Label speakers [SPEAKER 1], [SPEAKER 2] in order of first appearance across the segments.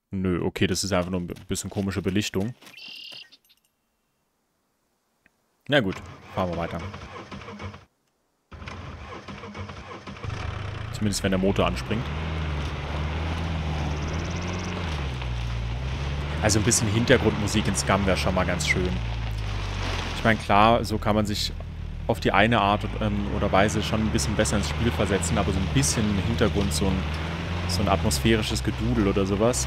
[SPEAKER 1] Nö, okay, das ist einfach nur ein bisschen komische Belichtung. Na gut, fahren wir weiter. Zumindest wenn der Motor anspringt. Also ein bisschen Hintergrundmusik in Scum wäre schon mal ganz schön. Ich meine, klar, so kann man sich auf die eine Art oder Weise schon ein bisschen besser ins Spiel versetzen, aber so ein bisschen im Hintergrund, so ein atmosphärisches Gedudel oder sowas.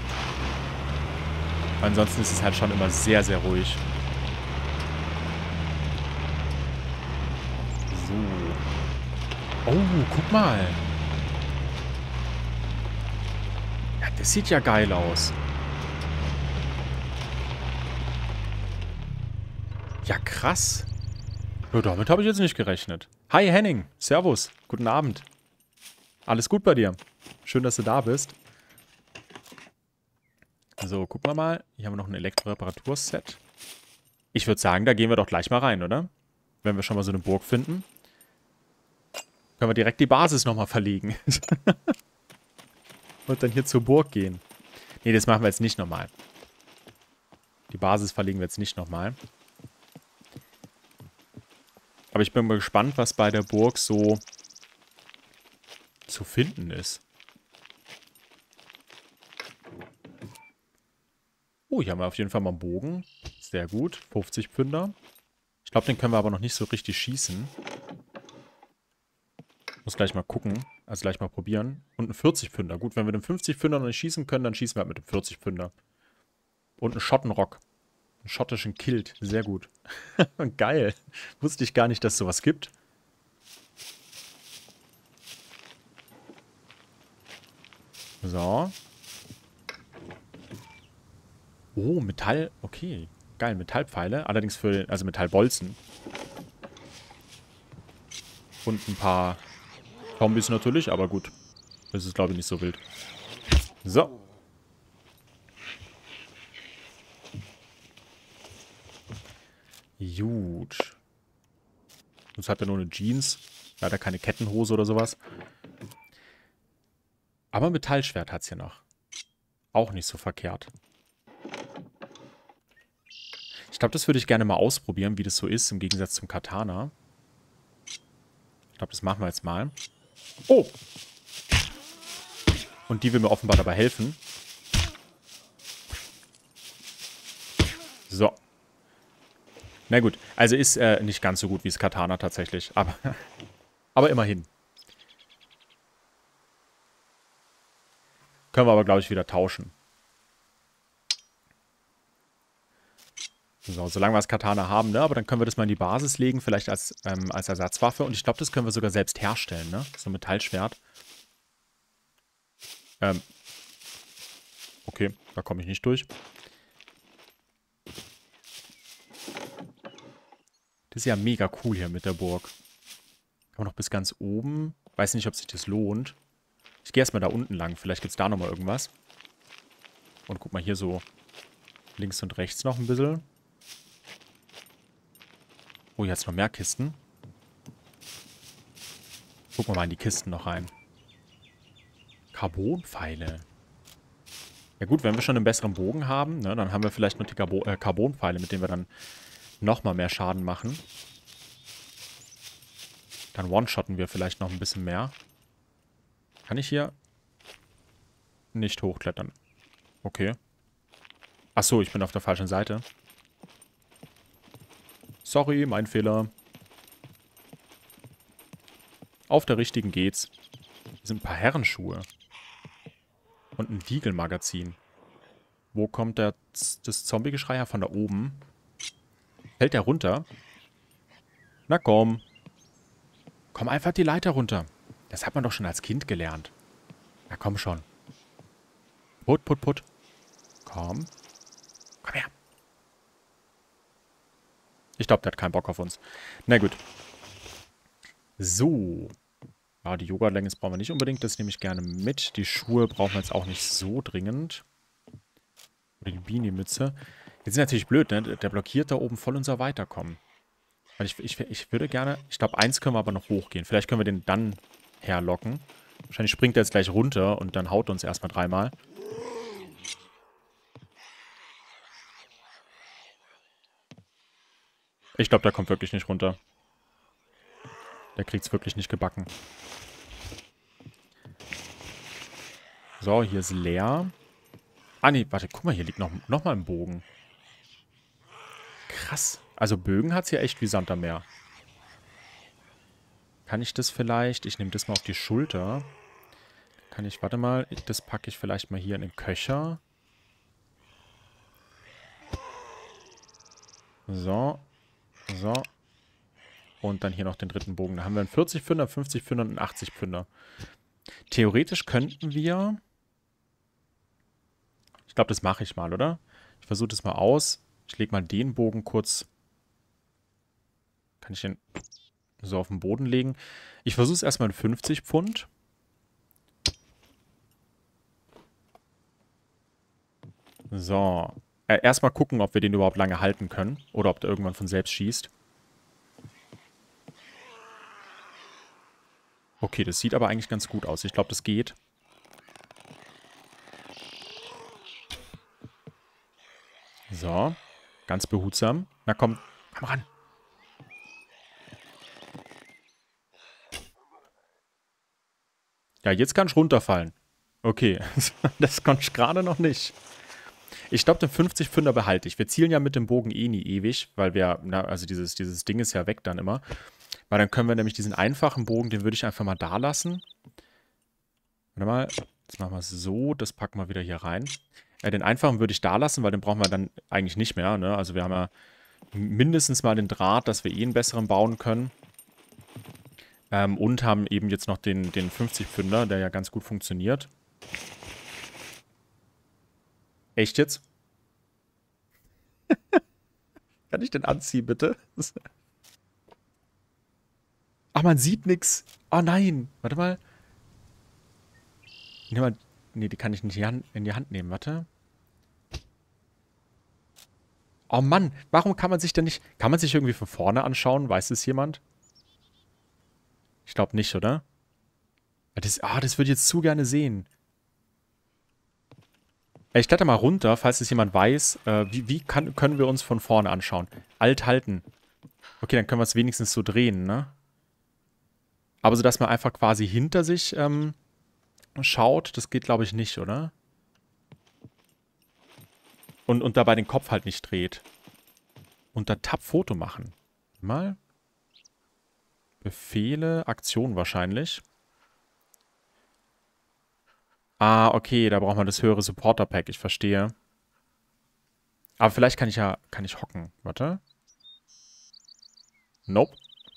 [SPEAKER 1] Ansonsten ist es halt schon immer sehr, sehr ruhig. So. Oh, guck mal. Ja, das sieht ja geil aus. Ja, krass. Ja, damit habe ich jetzt nicht gerechnet. Hi Henning, servus, guten Abend. Alles gut bei dir? Schön, dass du da bist. So, gucken wir mal. Hier haben wir noch ein Elektroreparaturset. Ich würde sagen, da gehen wir doch gleich mal rein, oder? Wenn wir schon mal so eine Burg finden. Können wir direkt die Basis nochmal verlegen. Und dann hier zur Burg gehen. Nee, das machen wir jetzt nicht nochmal. Die Basis verlegen wir jetzt nicht nochmal. Aber ich bin mal gespannt, was bei der Burg so zu finden ist. Oh, hier haben wir auf jeden Fall mal einen Bogen. Sehr gut. 50 Pfünder. Ich glaube, den können wir aber noch nicht so richtig schießen. Muss gleich mal gucken. Also gleich mal probieren. Und einen 40 Pfünder. Gut, wenn wir den 50 Pfünder noch nicht schießen können, dann schießen wir halt mit dem 40 Pfünder. Und einen Schottenrock. Einen schottischen Kilt. Sehr gut. Geil. Wusste ich gar nicht, dass es sowas gibt. So. Oh, Metall. Okay. Geil, Metallpfeile. Allerdings für, also Metallbolzen. Und ein paar Zombies natürlich, aber gut. Das ist, glaube ich, nicht so wild. So. Gut. Jetzt hat er nur eine Jeans. Leider keine Kettenhose oder sowas. Aber ein Metallschwert hat es hier noch. Auch nicht so verkehrt. Ich glaube, das würde ich gerne mal ausprobieren, wie das so ist, im Gegensatz zum Katana. Ich glaube, das machen wir jetzt mal. Oh! Und die will mir offenbar dabei helfen. So. Na gut, also ist nicht ganz so gut wie das Katana tatsächlich, aber immerhin. Können wir aber, glaube ich, wieder tauschen. So, solange wir das Katana haben, ne? Aber dann können wir das mal in die Basis legen, vielleicht als Ersatzwaffe. Und ich glaube, das können wir sogar selbst herstellen, ne? So ein Metallschwert. Okay, da komme ich nicht durch. Das ist ja mega cool hier mit der Burg. Kann man noch bis ganz oben. Weiß nicht, ob sich das lohnt. Ich gehe erstmal da unten lang. Vielleicht gibt es da nochmal irgendwas. Und guck mal hier so links und rechts noch ein bisschen. Oh, jetzt noch mehr Kisten. Gucken wir mal in die Kisten noch rein. Carbonpfeile. Ja gut, wenn wir schon einen besseren Bogen haben, ne, dann haben wir vielleicht noch die Carbonpfeile, mit denen wir dann nochmal mehr Schaden machen. Dann one-shotten wir vielleicht noch ein bisschen mehr. Kann ich hier nicht hochklettern? Okay. Achso, ich bin auf der falschen Seite. Sorry, mein Fehler. Auf der richtigen geht's. Hier sind ein paar Herrenschuhe. Und ein Diegelmagazin. Wo kommt das Zombie-Geschrei her? Von da oben. Fällt der runter? Na komm. Komm einfach die Leiter runter. Das hat man doch schon als Kind gelernt. Na komm schon. Put, put, put. Komm. Komm her. Ich glaube, der hat keinen Bock auf uns. Na gut. So. Ja, die Yoga-Leggings brauchen wir nicht unbedingt. Das nehme ich gerne mit. Die Schuhe brauchen wir jetzt auch nicht so dringend. Oder die Beanie-Mütze. Jetzt ist natürlich blöd, ne? Der blockiert da oben voll unser Weiterkommen. Weil ich würde gerne... Ich glaube, eins können wir aber noch hochgehen. Vielleicht können wir den dann herlocken. Wahrscheinlich springt er jetzt gleich runter und dann haut uns erstmal dreimal. Ich glaube, der kommt wirklich nicht runter. Der kriegt's wirklich nicht gebacken. So, hier ist leer. Ah, nee, warte, guck mal, hier liegt noch mal ein Bogen. Krass. Also Bögen hat's hier echt wie Sand am Meer. Kann ich das vielleicht? Ich nehme das mal auf die Schulter. Kann ich, warte mal, das packe ich vielleicht mal hier in den Köcher. So. So. Und dann hier noch den dritten Bogen. Da haben wir einen 40-Pfünder, 50-Pfünder und einen 80-Pfünder. Theoretisch könnten wir... Ich glaube, das mache ich mal, oder? Ich versuche das mal aus. Ich lege mal den Bogen kurz... Kann ich den so auf den Boden legen? Ich versuche es erstmal in 50 Pfund. So. Erstmal gucken, ob wir den überhaupt lange halten können. Oder ob der irgendwann von selbst schießt. Okay, das sieht aber eigentlich ganz gut aus. Ich glaube, das geht. So. Ganz behutsam. Na komm, komm ran. Ja, jetzt kann ich runterfallen. Okay, das konnte ich gerade noch nicht. Ich glaube, den 50-Pfünder behalte ich. Wir zielen ja mit dem Bogen eh nie ewig, weil wir, na, also dieses Ding ist ja weg dann immer. Weil dann können wir nämlich diesen einfachen Bogen, den würde ich einfach mal da lassen. Warte mal, jetzt machen wir es so, das packen wir wieder hier rein. Den einfachen würde ich da lassen, weil den brauchen wir dann eigentlich nicht mehr, ne? Also wir haben ja mindestens mal den Draht, dass wir eh einen besseren bauen können. Und haben eben jetzt noch den 50-Pfünder, der ja ganz gut funktioniert. Echt jetzt? Kann ich den anziehen, bitte? Ach, man sieht nix. Oh nein. Warte mal. Nee, die kann ich nicht in die Hand nehmen. Warte. Oh Mann. Warum kann man sich denn nicht... Kann man sich irgendwie von vorne anschauen? Weiß es jemand? Ich glaube nicht, oder? Das würde ich jetzt zu gerne sehen. Ich kletter mal runter, falls es jemand weiß. Können wir uns von vorne anschauen? Alt halten. Okay, dann können wir es wenigstens so drehen, ne? Aber so, dass man einfach quasi hinter sich schaut, das geht, glaube ich, nicht, oder? Und dabei den Kopf halt nicht dreht. Unter Tab Foto machen. Mal. Befehle, Aktion wahrscheinlich. Ah, okay, da braucht man das höhere Supporter-Pack, ich verstehe. Aber vielleicht kann ich hocken. Warte. Nope.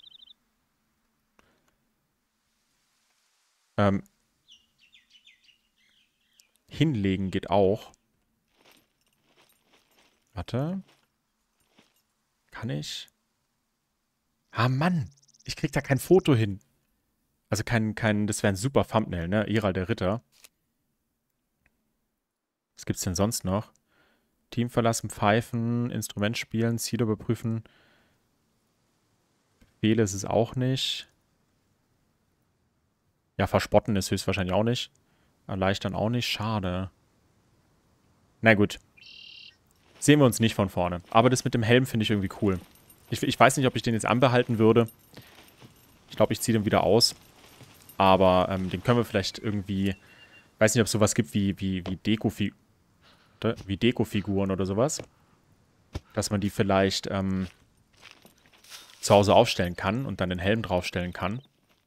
[SPEAKER 1] Hinlegen geht auch. Warte. Kann ich? Ah, Mann. Ich krieg da kein Foto hin. Also das wäre ein super Thumbnail, ne? Iral der Ritter. Was gibt's denn sonst noch? Team verlassen, pfeifen, Instrument spielen, Ziel überprüfen. Befehle ist es auch nicht. Ja, verspotten ist höchstwahrscheinlich auch nicht. Erleichtern auch nicht. Schade. Na gut. Sehen wir uns nicht von vorne. Aber das mit dem Helm finde ich irgendwie cool. Ich weiß nicht, ob ich den jetzt anbehalten würde. Ich glaube, ich ziehe den wieder aus. Aber den können wir vielleicht irgendwie... Ich weiß nicht, ob es sowas gibt wie Dekofiguren oder sowas. Dass man die vielleicht zu Hause aufstellen kann und dann den Helm draufstellen kann.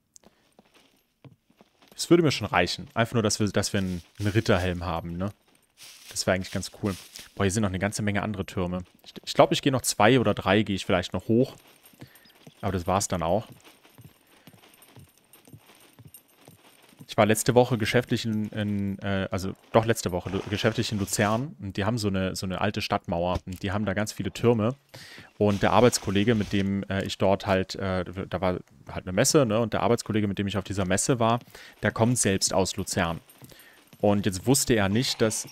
[SPEAKER 1] Das würde mir schon reichen. Einfach nur, dass wir einen Ritterhelm haben, ne? Das wäre eigentlich ganz cool. Boah, hier sind noch eine ganze Menge andere Türme. Ich glaube, ich gehe noch 2 oder 3, gehe ich vielleicht noch hoch. Aber das war's dann auch. Ich war letzte Woche geschäftlich letzte Woche geschäftlich in Luzern. Und die haben so eine alte Stadtmauer. Und die haben da ganz viele Türme. Und der Arbeitskollege, mit dem ich dort halt, da war halt eine Messe, ne? Und der Arbeitskollege, mit dem ich auf dieser Messe war, der kommt selbst aus Luzern. Und jetzt wusste er nicht, dass...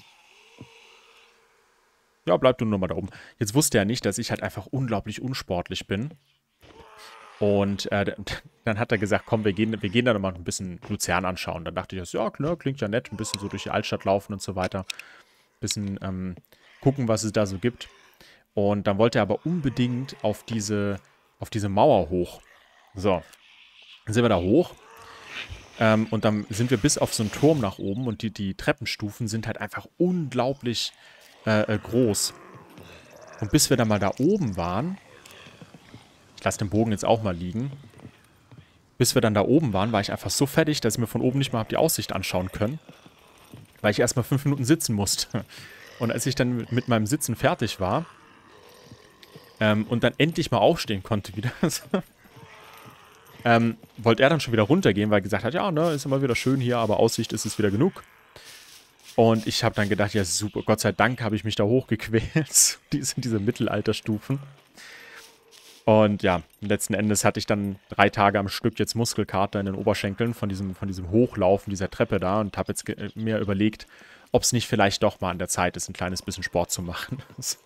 [SPEAKER 1] Ja, bleib du nur mal da oben. Jetzt wusste er nicht, dass ich halt einfach unglaublich unsportlich bin. Und dann hat er gesagt, komm, wir gehen da nochmal ein bisschen Luzern anschauen. Dann dachte ich, ja, klar, klingt ja nett. Ein bisschen so durch die Altstadt laufen und so weiter. Ein bisschen gucken, was es da so gibt. Und dann wollte er aber unbedingt auf diese Mauer hoch. So, dann sind wir da hoch. Und dann sind wir bis auf so einen Turm nach oben. Und die Treppenstufen sind halt einfach unglaublich groß. Und bis wir dann mal da oben waren, ich lasse den Bogen jetzt auch mal liegen, bis wir dann da oben waren, war ich einfach so fertig, dass ich mir von oben nicht mal habe die Aussicht anschauen können, weil ich erstmal 5 Minuten sitzen musste. Und als ich dann mit meinem Sitzen fertig war und dann endlich mal aufstehen konnte wieder, wollte er dann schon wieder runtergehen, weil er gesagt hat, ja, ne, ist immer wieder schön hier, aber Aussicht ist es wieder genug. Und ich habe dann gedacht, ja super, Gott sei Dank habe ich mich da hochgequält, diese Mittelalterstufen. Und ja, letzten Endes hatte ich dann 3 Tage am Stück jetzt Muskelkater in den Oberschenkeln von diesem Hochlaufen dieser Treppe da und habe jetzt mir überlegt, ob es nicht vielleicht doch mal an der Zeit ist, ein kleines bisschen Sport zu machen.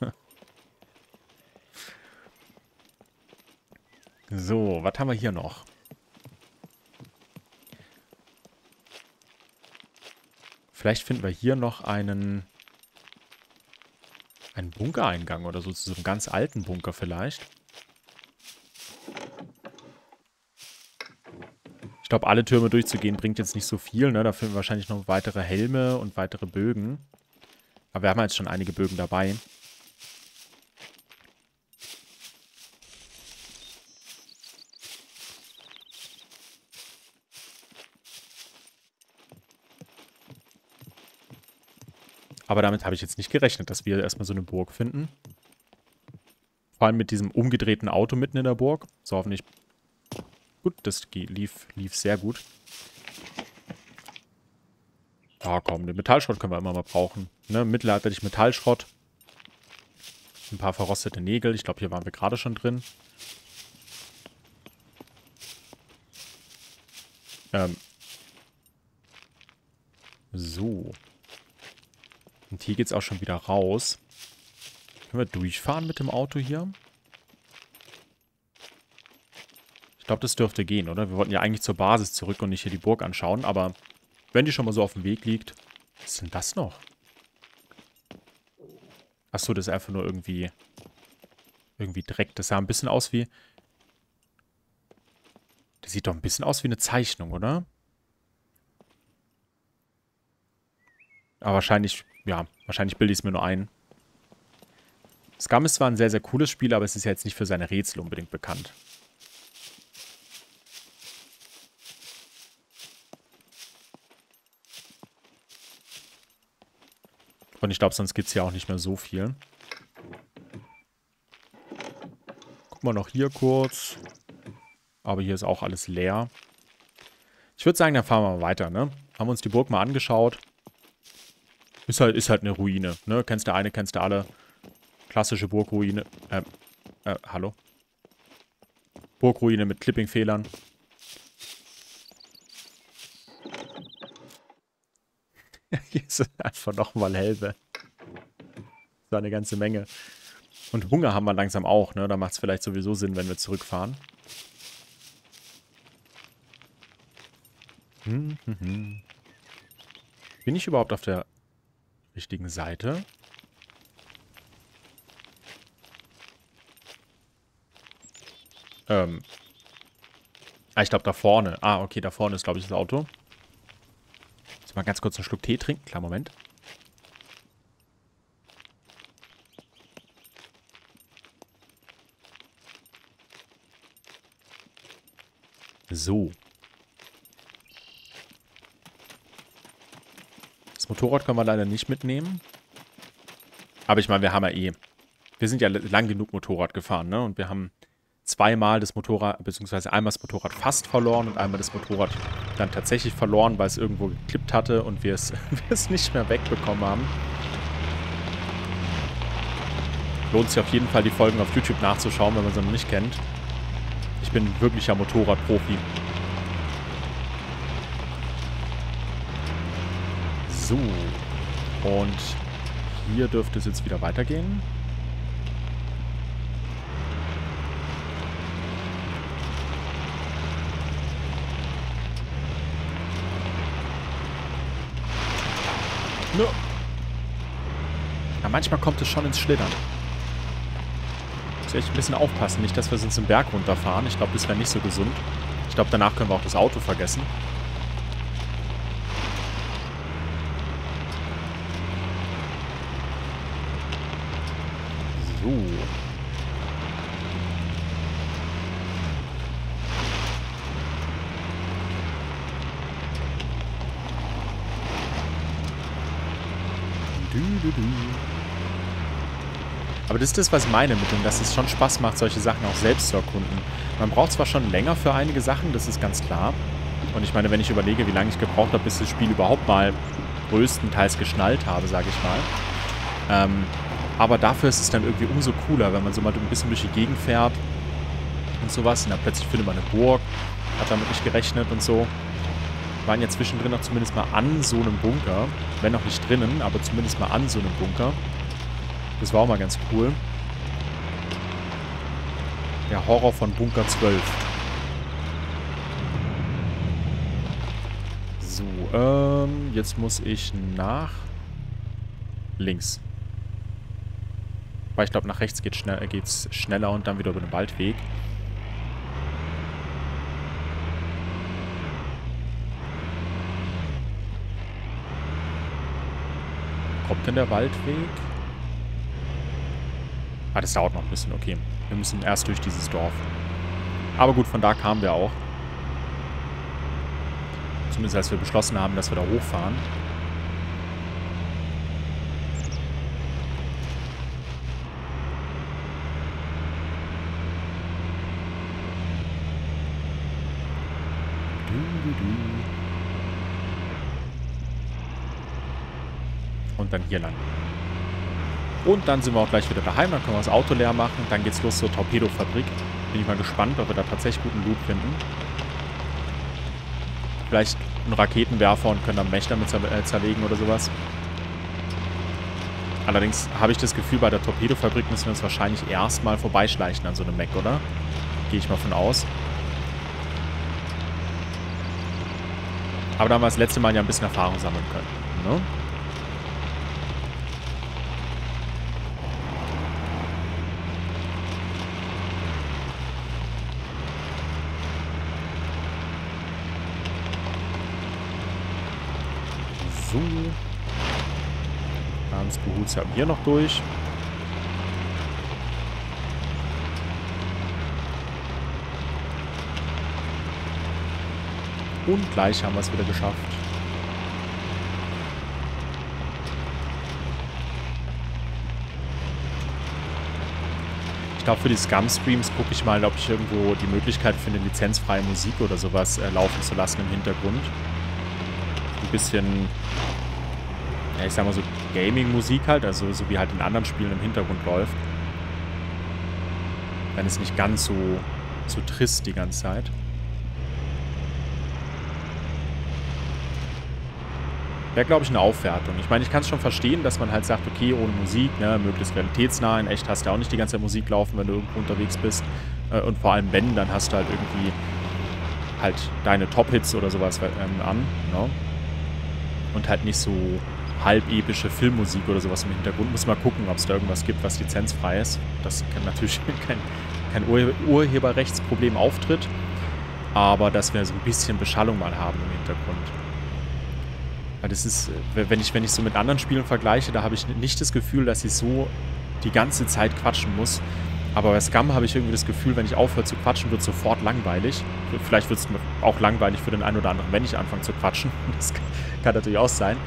[SPEAKER 1] So, was haben wir hier noch? Vielleicht finden wir hier noch einen Bunkereingang oder so, zu so einem ganz alten Bunker vielleicht. Ich glaube, alle Türme durchzugehen bringt jetzt nicht so viel, ne? Da finden wir wahrscheinlich noch weitere Helme und weitere Bögen. Aber wir haben jetzt schon einige Bögen dabei. Aber damit habe ich jetzt nicht gerechnet, dass wir erstmal so eine Burg finden. Vor allem mit diesem umgedrehten Auto mitten in der Burg. So, hoffentlich. Gut, das lief sehr gut. Ah, komm, den Metallschrott können wir immer mal brauchen. Ne, mittelalterlich Metallschrott. Ein paar verrostete Nägel. Ich glaube, hier waren wir gerade schon drin. So. Und hier geht es auch schon wieder raus. Können wir durchfahren mit dem Auto hier? Ich glaube, das dürfte gehen, oder? Wir wollten ja eigentlich zur Basis zurück und nicht hier die Burg anschauen. Aber wenn die schon mal so auf dem Weg liegt... Was ist denn das noch? Achso, das ist einfach nur irgendwie Dreck. Das sah ein bisschen aus wie... Das sieht doch ein bisschen aus wie eine Zeichnung, oder? Aber wahrscheinlich, ja, wahrscheinlich bilde ich es mir nur ein. Scum ist zwar ein sehr, sehr cooles Spiel, aber es ist ja jetzt nicht für seine Rätsel unbedingt bekannt. Und ich glaube, sonst gibt es ja auch nicht mehr so viel. Gucken wir noch hier kurz. Aber hier ist auch alles leer. Ich würde sagen, dann fahren wir mal weiter, ne? Haben wir uns die Burg mal angeschaut. Ist halt eine Ruine, ne? Kennst du eine, kennst du alle. Klassische Burgruine. Hallo? Burgruine mit Clipping-Fehlern. Hier ist einfach nochmal Helbe. So eine ganze Menge. Und Hunger haben wir langsam auch, ne? Da macht es vielleicht sowieso Sinn, wenn wir zurückfahren. Bin ich überhaupt auf der richtigen Seite? Ich glaube da vorne. Ah, okay, da vorne ist, glaube ich, das Auto. Jetzt mal ganz kurz einen Schluck Tee trinken. Klar, Moment. So. Das Motorrad können wir leider nicht mitnehmen. Aber ich meine, wir haben ja eh... Wir sind ja lang genug Motorrad gefahren, ne? Und wir haben zweimal das Motorrad, beziehungsweise einmal das Motorrad fast verloren und einmal das Motorrad dann tatsächlich verloren, weil es irgendwo geklippt hatte und wir es nicht mehr wegbekommen haben. Lohnt sich auf jeden Fall, die Folgen auf YouTube nachzuschauen, wenn man sie noch nicht kennt. Ich bin wirklicher Motorradprofi. So. Und hier dürfte es jetzt wieder weitergehen. No. Ja, manchmal kommt es schon ins Schlittern. Muss echt ein bisschen aufpassen. Nicht, dass wir sonst einen Berg runterfahren. Ich glaube, das wäre nicht so gesund. Ich glaube, danach können wir auch das Auto vergessen. So. Aber das ist das, was ich meine mit dem, dass es schon Spaß macht, solche Sachen auch selbst zu erkunden. Man braucht zwar schon länger für einige Sachen, das ist ganz klar. Und ich meine, wenn ich überlege, wie lange ich gebraucht habe, bis das Spiel überhaupt mal größtenteils geschnallt habe, sage ich mal. Aber dafür ist es dann irgendwie umso cooler, wenn man so mal ein bisschen durch die Gegend fährt und sowas. Und dann plötzlich findet man eine Burg, hat damit nicht gerechnet und so. Wir waren ja zwischendrin auch zumindest mal an so einem Bunker. Wenn auch nicht drinnen, aber zumindest mal an so einem Bunker. Das war auch mal ganz cool. Der Horror von Bunker 12. So, jetzt muss ich nach links. Weil ich glaube, nach rechts geht's schneller und dann wieder über den Waldweg. Wo kommt denn der Waldweg? Ah, das dauert noch ein bisschen, okay. Wir müssen erst durch dieses Dorf. Aber gut, von da kamen wir auch. Zumindest als wir beschlossen haben, dass wir da hochfahren. Und dann hier lang. Und dann sind wir auch gleich wieder daheim. Dann können wir das Auto leer machen. Dann geht's los zur Torpedofabrik. Bin ich mal gespannt, ob wir da tatsächlich guten Loot finden. Vielleicht einen Raketenwerfer und können dann Mech damit zerlegen oder sowas. Allerdings habe ich das Gefühl, bei der Torpedofabrik müssen wir uns wahrscheinlich erstmal vorbeischleichen an so einem Mech, oder? Gehe ich mal von aus. Aber da haben wir das letzte Mal ja ein bisschen Erfahrung sammeln können. Ne? So. Ganz behutsam hier noch durch. Und gleich haben wir es wieder geschafft. Ich glaube, für die Scum-Streams gucke ich mal, ob ich irgendwo die Möglichkeit finde, lizenzfreie Musik oder sowas laufen zu lassen im Hintergrund. Ein bisschen, ja, ich sag mal so Gaming-Musik halt, also so wie halt in anderen Spielen im Hintergrund läuft. Dann ist nicht ganz so trist die ganze Zeit. Wäre, glaube ich, eine Aufwertung. Ich meine, ich kann es schon verstehen, dass man halt sagt, okay, ohne Musik, ne, möglichst realitätsnah. In echt hast du ja auch nicht die ganze Zeit Musik laufen, wenn du irgendwo unterwegs bist. Und vor allem, wenn, dann hast du halt irgendwie halt deine Top-Hits oder sowas an, ne? Und halt nicht so halbepische Filmmusik oder sowas im Hintergrund. Muss mal gucken, ob es da irgendwas gibt, was lizenzfrei ist. Das kann natürlich kein Urheberrechtsproblem auftritt. Aber dass wir so ein bisschen Beschallung mal haben im Hintergrund. Weil das ist, wenn ich so mit anderen Spielen vergleiche, da habe ich nicht das Gefühl, dass ich so die ganze Zeit quatschen muss. Aber bei Scum habe ich irgendwie das Gefühl, wenn ich aufhöre zu quatschen, wird es sofort langweilig. Vielleicht wird es auch langweilig für den einen oder anderen, wenn ich anfange zu quatschen. Das kann natürlich auch sein.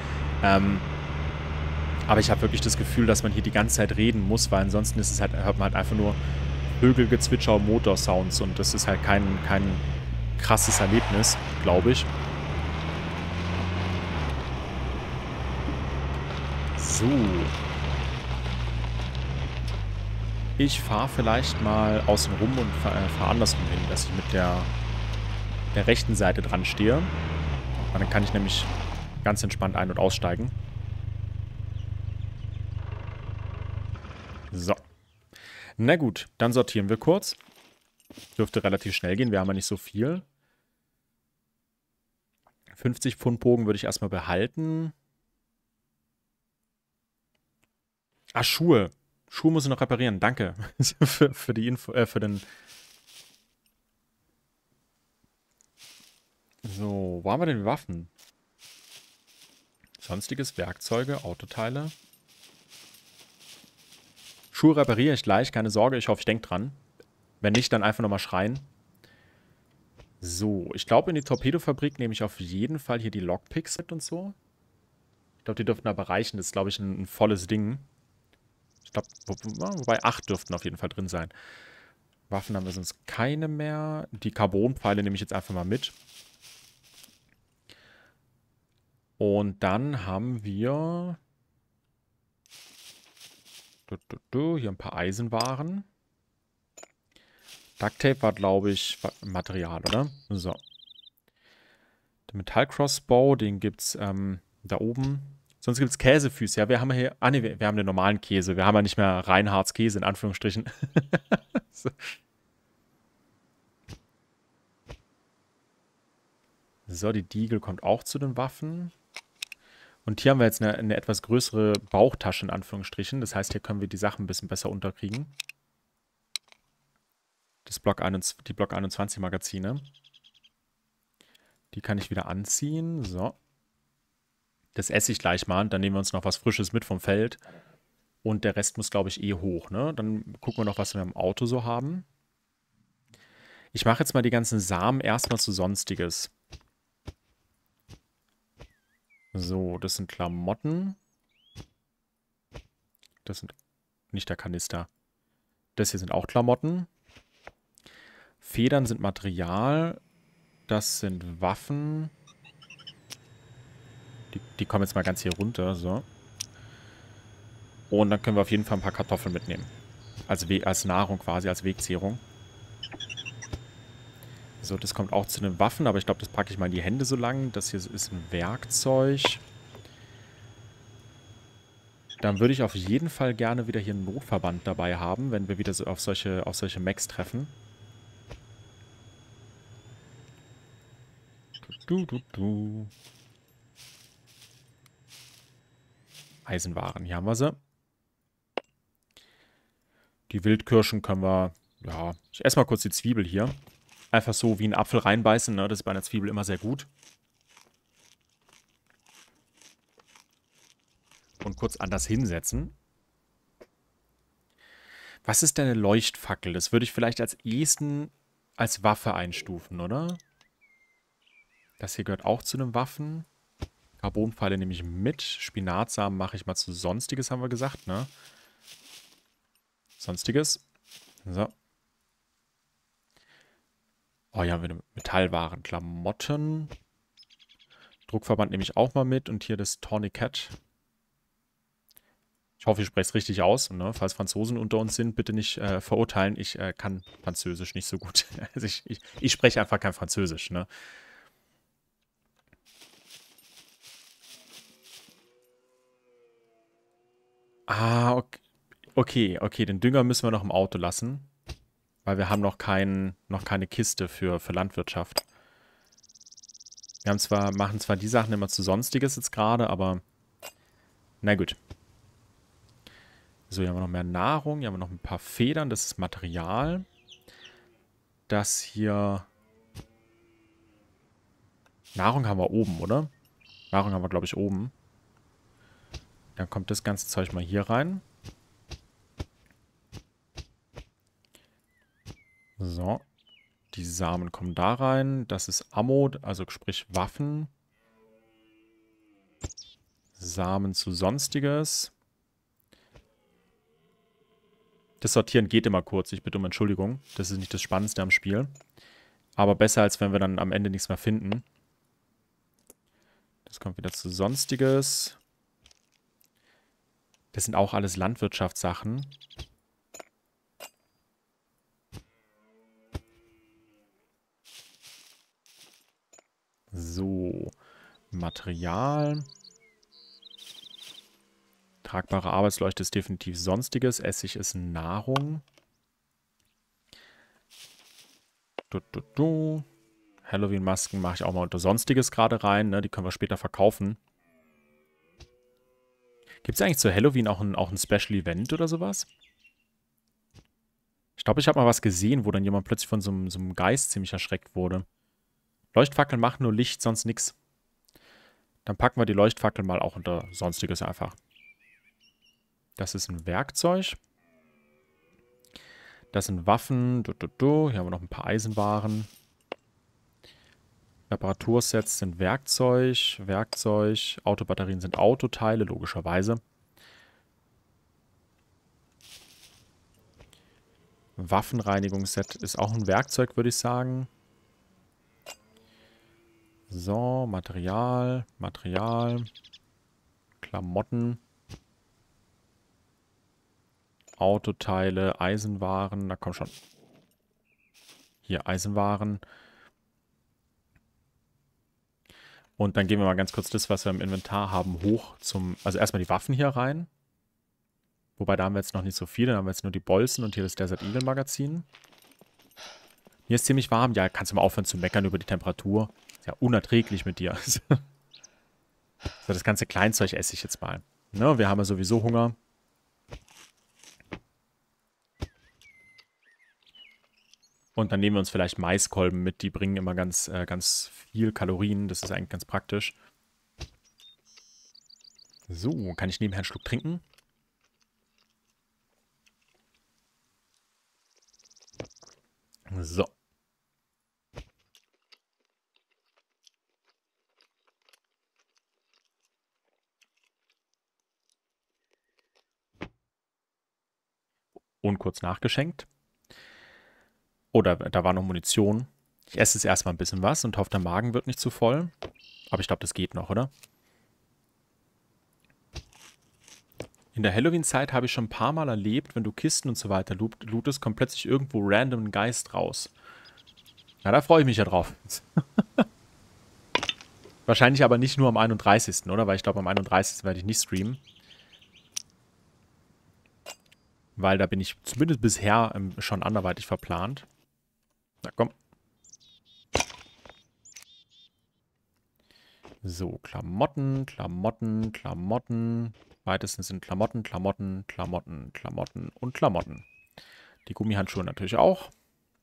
[SPEAKER 1] Aber ich habe wirklich das Gefühl, dass man hier die ganze Zeit reden muss, weil ansonsten ist es halt, hört man halt einfach nur Vögelgezwitscher und Motorsounds. Und das ist halt kein krasses Erlebnis, glaube ich. So. Ich fahre vielleicht mal außen rum und fahre andersrum hin, dass ich mit der rechten Seite dran stehe. Und dann kann ich nämlich ganz entspannt ein- und aussteigen. So. Na gut, dann sortieren wir kurz. Dürfte relativ schnell gehen, wir haben ja nicht so viel. 50 Pfund Bogen würde ich erstmal behalten. Ah, Schuhe. Schuhe muss ich noch reparieren. Danke für die Info, für den... So, wo haben wir denn die Waffen? Sonstiges, Werkzeuge, Autoteile. Schuhe repariere ich gleich, keine Sorge. Ich hoffe, ich denke dran. Wenn nicht, dann einfach nochmal schreien. So, ich glaube, in die Torpedofabrik nehme ich auf jeden Fall hier die Lockpicks mit und so. Ich glaube, die dürften aber reichen. Das ist, glaube ich, ein volles Ding. Ich glaube, wobei 8 dürften auf jeden Fall drin sein. Waffen haben wir sonst keine mehr. Die Carbonpfeile nehme ich jetzt einfach mal mit. Und dann haben wir hier ein paar Eisenwaren. Ducktape war, glaube ich, Material, oder? So. Der Metallcrossbow, den gibt es da oben. Sonst gibt es Käsefüße. Ja, wir haben hier... Ah, ne, wir haben den normalen Käse. Wir haben ja nicht mehr Reinhards Käse, in Anführungsstrichen. So. So, die Diegel kommt auch zu den Waffen. Und hier haben wir jetzt eine etwas größere Bauchtasche, in Anführungsstrichen. Das heißt, hier können wir die Sachen ein bisschen besser unterkriegen. Die Block 21 Magazine. Die kann ich wieder anziehen. So. Das esse ich gleich mal. Dann nehmen wir uns noch was Frisches mit vom Feld. Und der Rest muss, glaube ich, eh hoch, ne? Dann gucken wir noch, was wir im Auto so haben. Ich mache jetzt mal die ganzen Samen erstmal zu Sonstiges. So, das sind Klamotten. Das sind nicht der Kanister. Das hier sind auch Klamotten. Federn sind Material. Das sind Waffen. Die kommen jetzt mal ganz hier runter, so. Und dann können wir auf jeden Fall ein paar Kartoffeln mitnehmen. Als Nahrung quasi, als Wegzehrung. So, das kommt auch zu den Waffen, aber ich glaube, das packe ich mal in die Hände so lang. Das hier ist ein Werkzeug. Dann würde ich auf jeden Fall gerne wieder hier einen Notverband dabei haben, wenn wir wieder so auf solche Mechs treffen. Eisenwaren, hier haben wir sie. Die Wildkirschen können wir... Ja, ich esse mal kurz die Zwiebel hier. Einfach so wie einen Apfel reinbeißen, ne? Das ist bei einer Zwiebel immer sehr gut. Und kurz anders hinsetzen. Was ist denn eine Leuchtfackel? Das würde ich vielleicht als ehesten als Waffe einstufen, oder? Das hier gehört auch zu den Waffen. Carbonpfeile nehme ich mit. Spinatsamen mache ich mal zu Sonstiges, haben wir gesagt, ne? Sonstiges. So. Oh ja, wieder Metallwaren. Klamotten. Druckverband nehme ich auch mal mit. Und hier das Tourniquet. Ich hoffe, ich spreche es richtig aus. Ne? Falls Franzosen unter uns sind, bitte nicht verurteilen. Ich kann Französisch nicht so gut. Also ich spreche einfach kein Französisch. Ne? Ah, okay. Den Dünger müssen wir noch im Auto lassen. Weil wir haben noch keine Kiste für Landwirtschaft. Machen zwar die Sachen immer zu Sonstiges jetzt gerade, aber na gut. So, hier haben wir noch mehr Nahrung. Hier haben wir noch ein paar Federn. Das ist Material. Das hier... Nahrung haben wir oben, oder? Nahrung haben wir, glaube ich, oben. Dann kommt das ganze Zeug mal hier rein. So. Die Samen kommen da rein. Das ist Ammo, also sprich Waffen. Samen zu Sonstiges. Das Sortieren geht immer kurz. Ich bitte um Entschuldigung. Das ist nicht das Spannendste am Spiel. Aber besser, als wenn wir dann am Ende nichts mehr finden. Das kommt wieder zu Sonstiges. Das sind auch alles Landwirtschaftssachen. So. Material. Tragbare Arbeitsleuchte ist definitiv Sonstiges. Essig ist Nahrung. Halloween-Masken mache ich auch mal unter Sonstiges gerade rein. Ne? Die können wir später verkaufen. Gibt es eigentlich zu Halloween auch ein Special Event oder sowas? Ich glaube, ich habe mal was gesehen, wo dann jemand plötzlich von so einem Geist ziemlich erschreckt wurde. Leuchtfackeln machen nur Licht, sonst nix. Dann packen wir die Leuchtfackel mal auch unter Sonstiges einfach. Das ist ein Werkzeug. Das sind Waffen. Hier haben wir noch ein paar Eisenwaren. Reparatursets sind Werkzeug. Werkzeug. Autobatterien sind Autoteile, logischerweise. Waffenreinigungsset ist auch ein Werkzeug, würde ich sagen. So, Material. Klamotten. Autoteile, Eisenwaren. Na komm schon. Hier, Eisenwaren. Und dann gehen wir mal ganz kurz das, was wir im Inventar haben, hoch zum... Also erstmal die Waffen hier rein. Wobei, da haben wir jetzt noch nicht so viele. Da haben wir jetzt nur die Bolzen und hier das Desert Eagle Magazin. Hier ist ziemlich warm. Ja, kannst du mal aufhören zu meckern über die Temperatur. Ist ja unerträglich mit dir. So, das ganze Kleinzeug esse ich jetzt mal. Ne, wir haben ja sowieso Hunger. Und dann nehmen wir uns vielleicht Maiskolben mit. Die bringen immer ganz viel Kalorien. Das ist eigentlich ganz praktisch. So, kann ich nebenher einen Schluck trinken? So. Und kurz nachgeschenkt. Oder da war noch Munition. Ich esse jetzt erstmal ein bisschen was und hoffe, der Magen wird nicht zu voll. Aber ich glaube, das geht noch, oder? In der Halloween-Zeit habe ich schon ein paar Mal erlebt, wenn du Kisten und so weiter lootest, kommt plötzlich irgendwo random ein Geist raus. Na, da freue ich mich ja drauf. Wahrscheinlich aber nicht nur am 31., oder? Weil ich glaube, am 31. werde ich nicht streamen. Weil da bin ich zumindest bisher schon anderweitig verplant. Na komm. So, Klamotten. Weitestens sind Klamotten und Klamotten. Die Gummihandschuhe natürlich auch.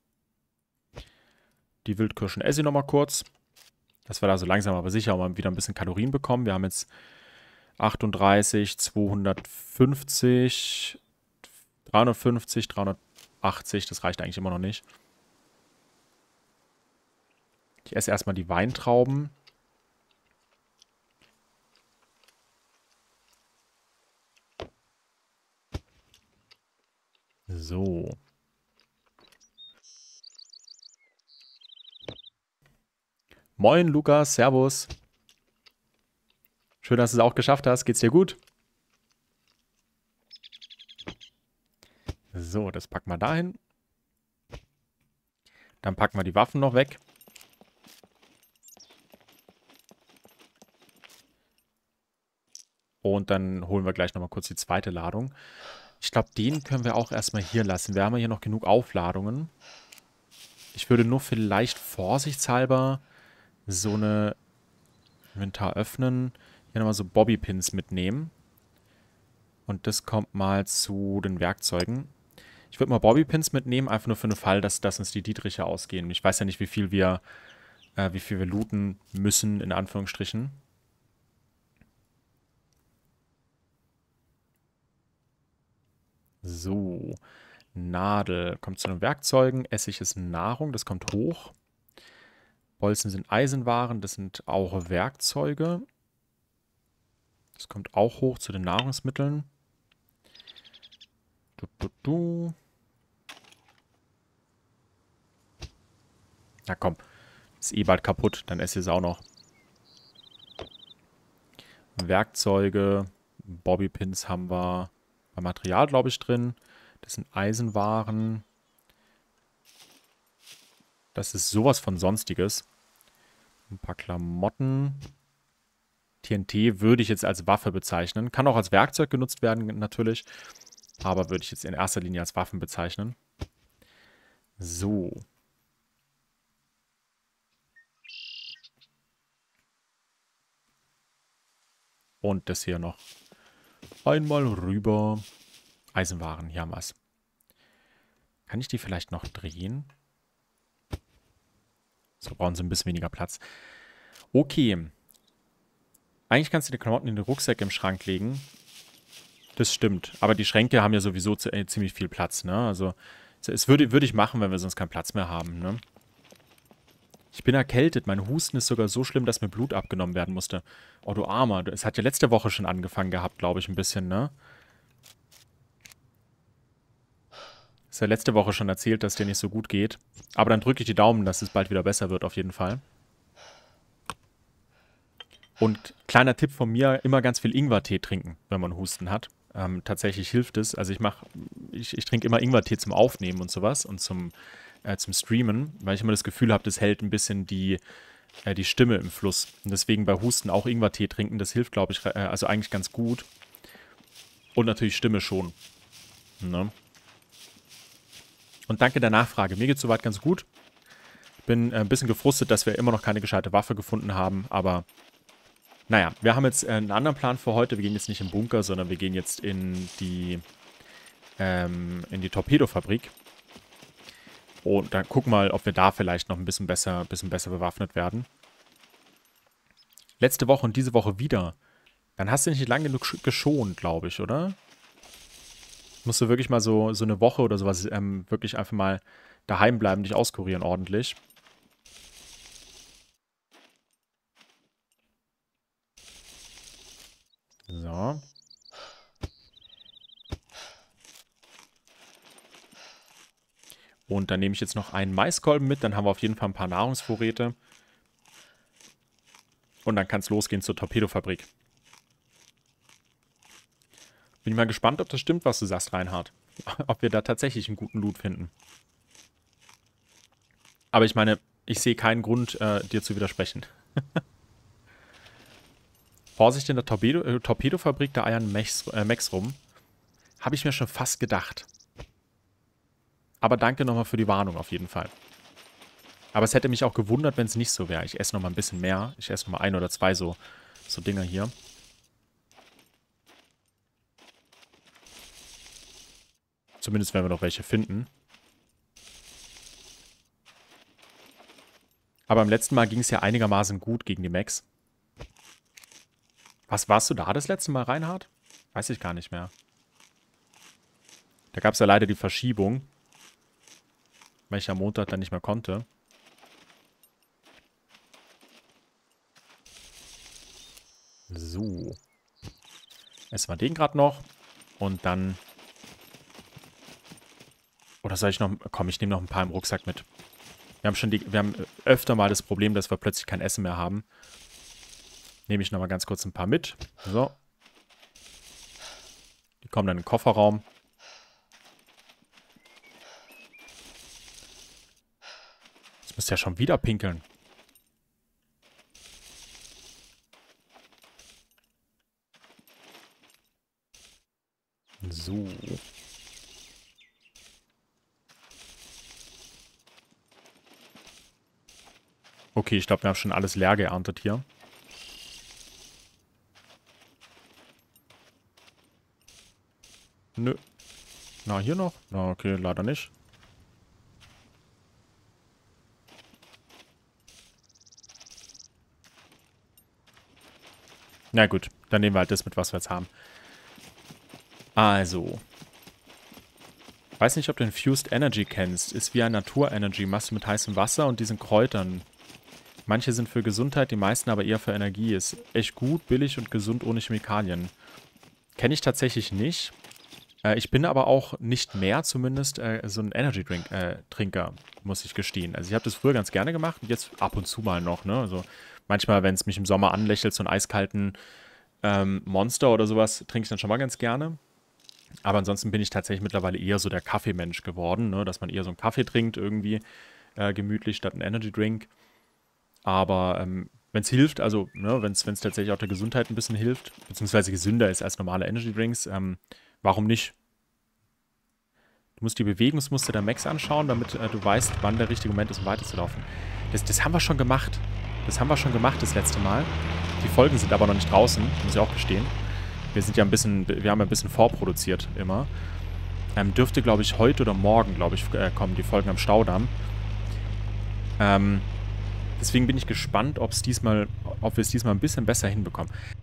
[SPEAKER 1] Die Wildkirschen esse ich nochmal kurz. Dass wir da so langsam aber sicher auch mal wieder ein bisschen Kalorien bekommen. Wir haben jetzt 38, 250, 350, 380. Das reicht eigentlich immer noch nicht. Ich esse erstmal die Weintrauben. So. Moin, Lukas. Servus. Schön, dass du es auch geschafft hast. Geht's dir gut? So, das packen wir dahin. Dann packen wir die Waffen noch weg. Und dann holen wir gleich nochmal kurz die zweite Ladung. Ich glaube, den können wir auch erstmal hier lassen. Wir haben ja hier noch genug Aufladungen. Ich würde nur vielleicht vorsichtshalber so eine Inventar öffnen. Hier nochmal so Bobbypins mitnehmen. Und das kommt mal zu den Werkzeugen. Ich würde mal Bobbypins mitnehmen, einfach nur für den Fall, dass uns die Dietriche ausgehen. Ich weiß ja nicht, wie viel wir looten müssen, in Anführungsstrichen. So. Nadel kommt zu den Werkzeugen. Essig ist Nahrung, das kommt hoch. Bolzen sind Eisenwaren, das sind auch Werkzeuge. Das kommt auch hoch zu den Nahrungsmitteln. Na komm, ist eh bald kaputt, dann esse ich es auch noch. Werkzeuge, Bobbypins haben wir bei Material, glaube ich, drin. Das sind Eisenwaren. Das ist sowas von Sonstiges. Ein paar Klamotten. TNT würde ich jetzt als Waffe bezeichnen. Kann auch als Werkzeug genutzt werden, natürlich. Aber würde ich jetzt in erster Linie als Waffen bezeichnen. So. Und das hier noch. Einmal rüber. Eisenwaren, hier haben wir's. Kann ich die vielleicht noch drehen? So, brauchen sie ein bisschen weniger Platz. Okay. Eigentlich kannst du die Klamotten in den Rucksack im Schrank legen. Das stimmt. Aber die Schränke haben ja sowieso ziemlich viel Platz, ne? Also, es würde ich machen, wenn wir sonst keinen Platz mehr haben, ne? Ich bin erkältet. Mein Husten ist sogar so schlimm, dass mir Blut abgenommen werden musste. Oh, du Armer. Es hat ja letzte Woche schon angefangen gehabt, glaube ich, ein bisschen, ne? Ist ja letzte Woche schon erzählt, dass dir nicht so gut geht. Aber dann drücke ich die Daumen, dass es bald wieder besser wird, auf jeden Fall. Und kleiner Tipp von mir, immer ganz viel Ingwertee trinken, wenn man Husten hat. Tatsächlich hilft es. Also ich trinke immer Ingwertee zum Aufnehmen und sowas und zum Streamen, weil ich immer das Gefühl habe, das hält ein bisschen die Stimme im Fluss. Und deswegen bei Husten auch Ingwertee trinken, das hilft, glaube ich, also eigentlich ganz gut. Und natürlich Stimme schon. Ne? Und danke der Nachfrage. Mir geht es soweit ganz gut. Bin ein bisschen gefrustet, dass wir immer noch keine gescheite Waffe gefunden haben, aber naja, wir haben jetzt einen anderen Plan für heute. Wir gehen jetzt nicht im Bunker, sondern wir gehen jetzt in die Torpedofabrik. Und dann gucken wir mal, ob wir da vielleicht noch ein bisschen besser bewaffnet werden. Letzte Woche und diese Woche wieder. Dann hast du nicht lange genug geschont, glaube ich, oder? Musst du wirklich mal so eine Woche oder sowas wirklich einfach mal daheim bleiben, dich auskurieren ordentlich. So. Und dann nehme ich jetzt noch einen Maiskolben mit. Dann haben wir auf jeden Fall ein paar Nahrungsvorräte. Und dann kann es losgehen zur Torpedofabrik. Bin ich mal gespannt, ob das stimmt, was du sagst, Reinhard. Ob wir da tatsächlich einen guten Loot finden. Aber ich meine, ich sehe keinen Grund, dir zu widersprechen. Vorsicht in der Torpedofabrik, da eiern Mechs rum. Habe ich mir schon fast gedacht. Aber danke nochmal für die Warnung auf jeden Fall. Aber es hätte mich auch gewundert, wenn es nicht so wäre. Ich esse nochmal ein bisschen mehr. Ich esse nochmal 1 oder 2 so Dinger hier. Zumindest werden wir noch welche finden. Aber beim letzten Mal ging es ja einigermaßen gut gegen die Mechs. Was warst du da das letzte Mal, Reinhard? Weiß ich gar nicht mehr. Da gab es ja leider die Verschiebung. Weil ich am Montag dann nicht mehr konnte. So. Essen wir den gerade noch. Und dann... Oder soll ich noch... Komm, ich nehme noch ein paar im Rucksack mit. Wir haben öfter mal das Problem, dass wir plötzlich kein Essen mehr haben. Nehme ich nochmal ganz kurz ein paar mit. So. Die kommen dann in den Kofferraum. Jetzt müsst ihr ja schon wieder pinkeln. So. Okay, ich glaube, wir haben schon alles leer geerntet hier. Nö. Na, hier noch? Na, okay, leider nicht. Na gut, dann nehmen wir halt das mit, was wir jetzt haben. Also. Weiß nicht, ob du Infused Energy kennst. Ist wie ein Natur-Energy. Machst du mit heißem Wasser und diesen Kräutern. Manche sind für Gesundheit, die meisten aber eher für Energie. Ist echt gut, billig und gesund ohne Chemikalien. Kenne ich tatsächlich nicht. Ich bin aber auch nicht mehr zumindest so ein Energy-Trinker, muss ich gestehen. Also ich habe das früher ganz gerne gemacht und jetzt ab und zu mal noch, ne? Also manchmal, wenn es mich im Sommer anlächelt, so einen eiskalten Monster oder sowas, trinke ich dann schon mal ganz gerne. Aber ansonsten bin ich tatsächlich mittlerweile eher so der Kaffeemensch geworden, ne? Dass man eher so einen Kaffee trinkt irgendwie gemütlich statt einen Energy-Drink. Aber wenn es hilft, also ne, wenn es tatsächlich auch der Gesundheit ein bisschen hilft, beziehungsweise gesünder ist als normale Energy-Drinks, warum nicht? Du musst die Bewegungsmuster der Mechs anschauen, damit du weißt, wann der richtige Moment ist, um weiterzulaufen. Das haben wir schon gemacht. Das haben wir schon gemacht das letzte Mal. Die Folgen sind aber noch nicht draußen, muss ich auch gestehen. Wir sind ja ein bisschen, wir haben ein bisschen vorproduziert immer. Dürfte, glaube ich, heute oder morgen, glaube ich, kommen die Folgen am Staudamm. Deswegen bin ich gespannt, ob wir es diesmal ein bisschen besser hinbekommen.